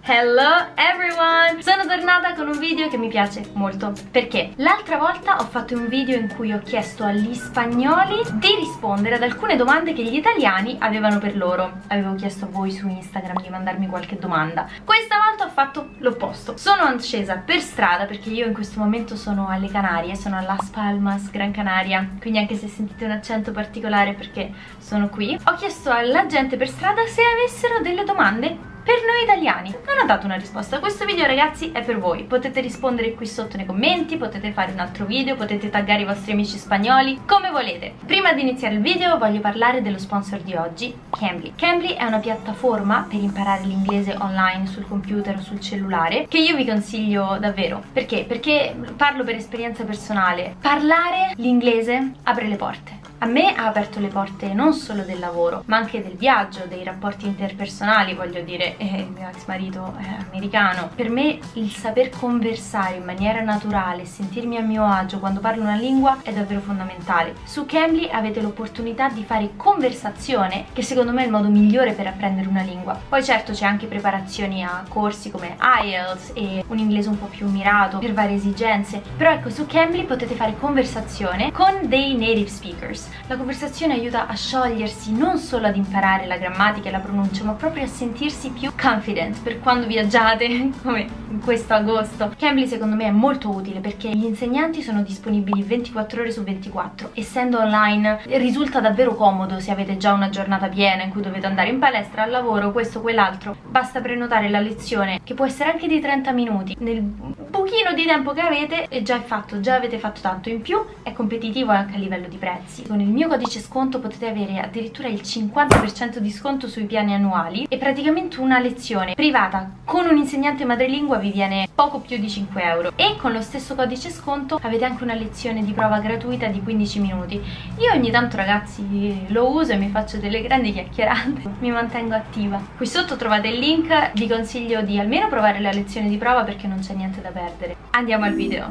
Hello everyone! Sono tornata con un video che mi piace molto. Perché? L'altra volta ho fatto un video in cui ho chiesto agli spagnoli di rispondere ad alcune domande che gli italiani avevano per loro. Avevo chiesto a voi su Instagram di mandarmi qualche domanda. Questa volta ho fatto l'opposto. Sono scesa per strada perché io in questo momento sono alle Canarie, sono a Las Palmas, Gran Canaria. Quindi anche se sentite un accento particolare perché sono qui, ho chiesto alla gente per strada se avessero delle domande per noi italiani. Non ho dato una risposta. Questo video, ragazzi, è per voi. Potete rispondere qui sotto nei commenti, potete fare un altro video, potete taggare i vostri amici spagnoli, come volete. Prima di iniziare il video voglio parlare dello sponsor di oggi, Cambly. Cambly è una piattaforma per imparare l'inglese online sul computer o sul cellulare che io vi consiglio davvero. Perché? Perché parlo per esperienza personale. Parlare l'inglese apre le porte. A me ha aperto le porte non solo del lavoro, ma anche del viaggio, dei rapporti interpersonali, voglio dire, il mio ex marito è americano. Per me il saper conversare in maniera naturale, sentirmi a mio agio quando parlo una lingua è davvero fondamentale. Su Cambly avete l'opportunità di fare conversazione, che secondo me è il modo migliore per apprendere una lingua. Poi certo c'è anche preparazioni a corsi come IELTS e un inglese un po' più mirato per varie esigenze, però ecco, su Cambly potete fare conversazione con dei native speakers. La conversazione aiuta a sciogliersi, non solo ad imparare la grammatica e la pronuncia, ma proprio a sentirsi più confident per quando viaggiate, come in questo agosto. Cambly secondo me è molto utile perché gli insegnanti sono disponibili 24 ore su 24. Essendo online risulta davvero comodo se avete già una giornata piena in cui dovete andare in palestra, al lavoro, questo o quell'altro. Basta prenotare la lezione, che può essere anche di 30 minuti. Nel pochino di tempo che avete e già è fatto, già avete fatto tanto. In più è competitivo anche a livello di prezzi. Con il mio codice sconto potete avere addirittura il 50% di sconto sui piani annuali e praticamente una lezione privata con un insegnante madrelingua vi viene poco più di 5 euro, e con lo stesso codice sconto avete anche una lezione di prova gratuita di 15 minuti. Io ogni tanto, ragazzi, lo uso e mi faccio delle grandi chiacchierate, mi mantengo attiva. Qui sotto trovate il link, vi consiglio di almeno provare la lezione di prova perché non c'è niente da perdere. Andiamo al video.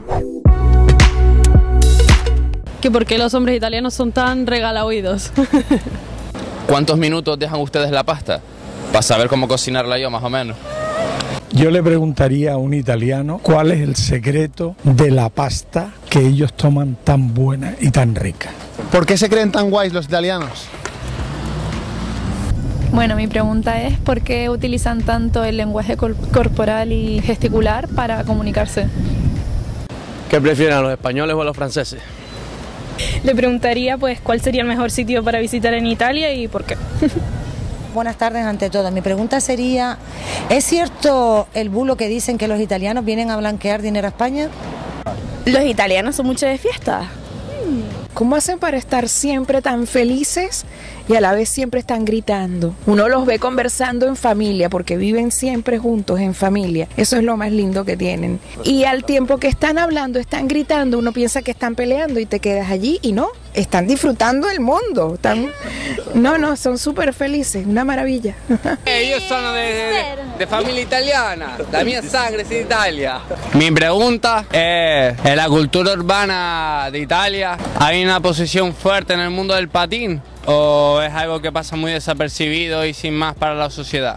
Que por qué los hombres italianos son tan regalaoídos. ¿Cuántos minutos dejan ustedes la pasta? Para saber cómo cocinarla yo, más o menos. Yo le preguntaría a un italiano cuál es el secreto de la pasta que ellos toman tan buena y tan rica. ¿Por qué se creen tan guays los italianos? Bueno, mi pregunta es ¿por qué utilizan tanto el lenguaje corporal y gesticular para comunicarse? ¿Qué prefieren, a los españoles o a los franceses? Le preguntaría pues cuál sería el mejor sitio para visitar en Italia y por qué. Buenas tardes ante todo. Mi pregunta sería, ¿es cierto el bulo que dicen que los italianos vienen a blanquear dinero a España? Los italianos son mucho de fiesta. ¿Cómo hacen para estar siempre tan felices y a la vez siempre están gritando? Uno los ve conversando en familia porque viven siempre juntos en familia. Eso es lo más lindo que tienen. Y al tiempo que están hablando, están gritando, uno piensa que están peleando y te quedas allí y no, están disfrutando el mundo. No, son súper felices, una maravilla. Io sono de familia italiana, la mia sangre es de Italia. Mi pregunta es, ¿en la cultura urbana de Italia hay una posición fuerte en el mundo del patín o es algo que pasa muy desapercibido y sin más para la sociedad?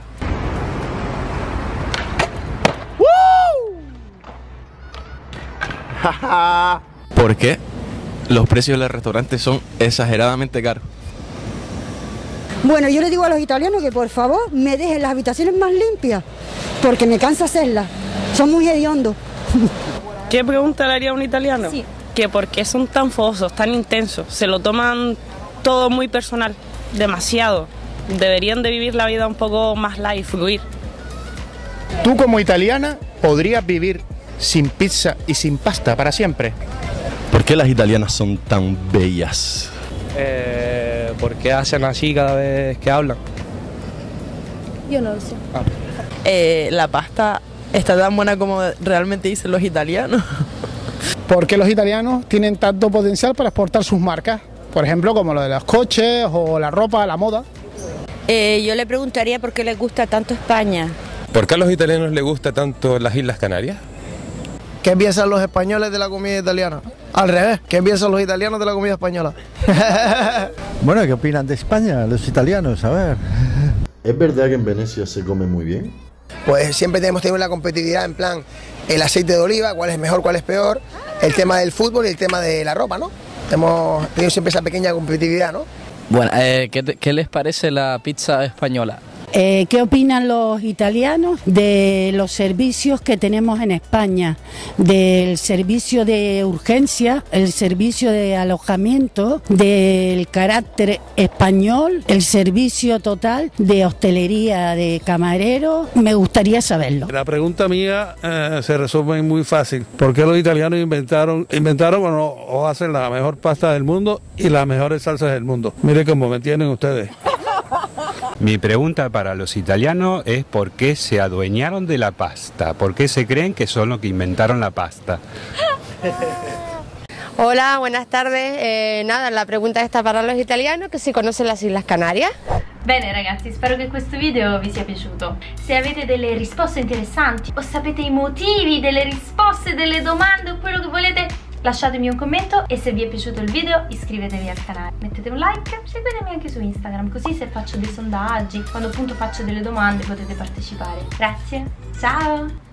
¿Por qué los precios de los restaurantes son exageradamente caros? Bueno, yo le digo a los italianos que por favor me dejen las habitaciones más limpias, porque me cansa hacerlas, son muy hediondos. ¿Qué pregunta le haría a un italiano? Sí. Que por qué son tan fogosos, tan intensos, se lo toman todo muy personal, demasiado. Deberían de vivir la vida un poco más light, fluir. ¿Tú como italiana podrías vivir sin pizza y sin pasta para siempre? ¿Por qué las italianas son tan bellas? ¿Por qué hacen así cada vez que hablan? Yo no lo sé. La pasta está tan buena como realmente dicen los italianos. ¿Por qué los italianos tienen tanto potencial para exportar sus marcas? Por ejemplo, como lo de los coches o la ropa, la moda. Yo le preguntaría por qué les gusta tanto España. ¿Por qué a los italianos les gusta tanto las Islas Canarias? ¿Qué piensan los españoles de la comida italiana? Al revés, ¿qué piensan los italianos de la comida española? Bueno, ¿qué opinan de España los italianos? A ver. ¿Es verdad que en Venecia se come muy bien? pues siempre tenemos tenido la competitividad en plan el aceite de oliva, cuál es mejor, cuál es peor, el tema del fútbol y el tema de la ropa, ¿no? Hemos tenido siempre esa pequeña competitividad, ¿no? Bueno, ¿qué les parece la pizza española? ¿Qué opinan los italianos de los servicios que tenemos en España? Del servicio de urgencia, el servicio de alojamiento, del carácter español, el servicio total de hostelería, de camarero. Me gustaría saberlo. La pregunta mía se resuelve muy fácil. ¿Por qué los italianos inventaron o hacen la mejor pasta del mundo y las mejores salsas del mundo? Mire cómo me entienden ustedes. Mi pregunta para los italianos es ¿por qué se adueñaron de la pasta? ¿Por qué se creen que son los que inventaron la pasta? Hola, buenas tardes. Nada, la pregunta está para los italianos, che si conocen las Islas Canarias. Bene ragazzi, spero che questo video vi sia piaciuto. Se avete delle risposte interessanti o sapete i motivi delle risposte, delle domande o quello che volete, lasciatemi un commento e se vi è piaciuto il video iscrivetevi al canale, mettete un like, seguitemi anche su Instagram, così se faccio dei sondaggi, quando appunto faccio delle domande potete partecipare. Grazie, ciao!